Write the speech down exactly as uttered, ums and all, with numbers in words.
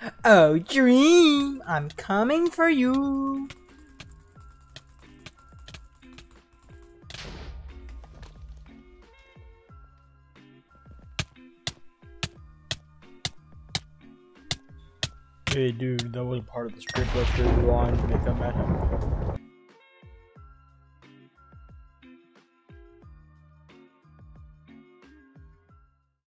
Oh, Dream, I'm coming for you. Hey dude, that wasn't part of the script. Let's rewind and make that manhunt.